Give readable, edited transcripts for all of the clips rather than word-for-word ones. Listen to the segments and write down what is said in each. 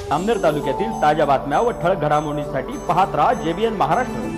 जामनेर तालुक्यातील ताज्या बातम्या व ठळक घडामोडींसाठी पाहत राहा JBN महाराष्ट्र।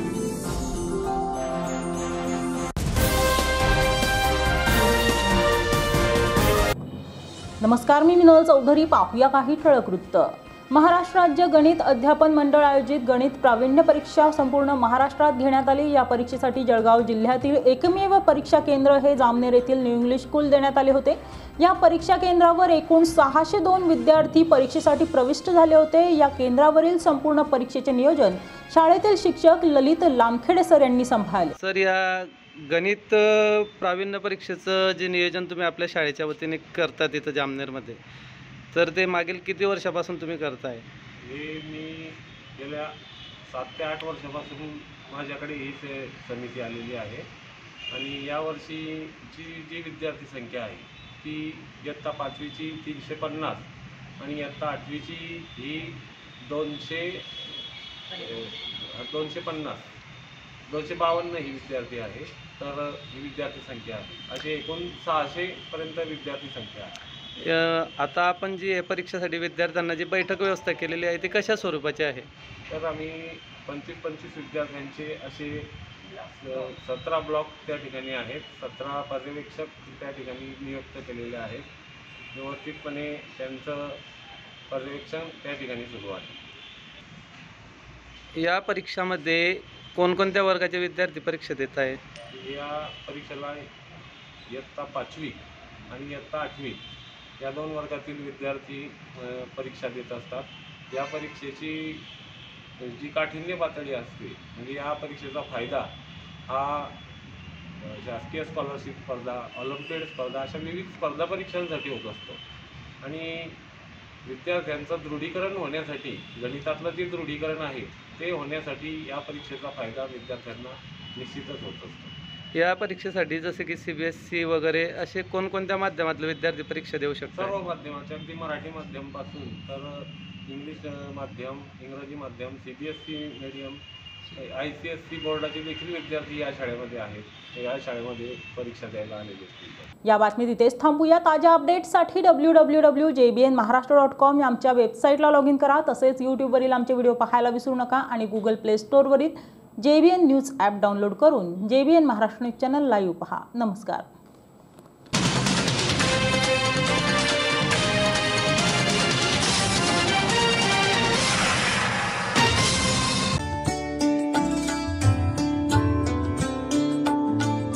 नमस्कार, मी मिनल चौधरी। पाहूया काही ठळक वृत्त। महाराष्ट्र राज्य गणित अध्यापन मंडळ आयोजित गणित प्रावीण्य परीक्षा संपूर्ण महाराष्ट्रात घेण्यात आली। या परीक्षेसाठी जळगाव जिल्ह्यातील एकमेव परीक्षा केंद्र हे जामनेर येथील न्यू इंग्लिश स्कूल देण्यात आले होते। या परीक्षा केंद्रावर एकूण 602 विद्यार्थी परीक्षेसाठी प्रविष्ट झाले होते। या केंद्रावरील संपूर्ण परीक्षेचे नियोजन शाळेतील शिक्षक ललित लामखेडे सर यांनी सांभाळले। सर, या गणित प्रावीण्य परीक्षेचं जे नियोजन तुम्ही आपल्या शाळेच्या वतीने करता तिथं जामनेरमध्ये, तर ते मागील किती वर्षापासून तुम्ही करताय? हे मी गेल्या 7 ते 8 वर्षापासून माझ्याकडे ही समिती आलेली आहे आणि यावर्षीची जी विद्यार्थी संख्या आहे ती इयत्ता 5वीची 350 आणि इयत्ता 8वीची ही 252 ही विद्यार्थी आहे। तर ही विद्यार्थी संख्या आहे, अशी एकूण 600 पर्यंत विद्यार्थी संख्या आहे। आता आपण जी परीक्षेसाठी विद्यार्थ्यांना जी बैठक व्यवस्था केलेली आहे ती कशा स्वरूपाची आहे? तर आम्ही 25-25 विद्यार्थ्यांचे असे 17 ब्लॉक त्या ठिकाणी आहेत। 17 पर्यवेक्षक त्या ठिकाणी नियुक्त केलेले आहेत। व्यवस्थितपणे त्यांचं पर्यवेक्षण त्या ठिकाणी सुरू आहे। या परीक्षामध्ये कोणकोणत्या वर्गाचे विद्यार्थी परीक्षा देत आहे? या परीक्षेला इयत्ता 5वी आणि इयत्ता 8वी या 2 वर्गातील विद्यार्थी परीक्षा देत असतात। या परीक्षेची जी काठिण्य पातळी असते, म्हणजे या परीक्षेचा फायदा हा शासकीय स्कॉलरशिप स्पर्धा, ऑलिम्पियाड स्पर्धा अशा विविध स्पर्धा परीक्षांसाठी होत असतो आणि विद्यार्थ्यांचं दृढीकरण होण्यासाठी, गणितातलं जे दृढीकरण आहे ते होण्यासाठी या परीक्षेचा फायदा विद्यार्थ्यांना निश्चितच होत असतो। या परीक्षेसाठी जसे की CBSE वगैरे असे कोणकोणत्या माध्यमातले विद्यार्थी परीक्षा देऊ शकतात? सर्व माध्यमाचे, अगदी मराठी माध्यमापासून तर इंग्लिश माध्यम, इंग्रजी माध्यम, CBSE मीडियम, ICSE बोर्डाचे देखील विद्यार्थी या शाळेमध्ये आहेत। या शाळेमध्ये परीक्षा द्यायला आलेले आहेत। या बातमीत इथेच थांबूया। ताज्या अपडेट्ससाठी www.jbnmaharashtra.com या आमच्या वेबसाईटला लॉग इन करा। तसेच यूट्यूबवरील आमचे व्हिडिओ पाहायला विसरू नका आणि Google Play स्टोअरवरील JBN न्यूज ॲप डाउनलोड करून JBN Maharashtra news channel live पहा। नमस्कार।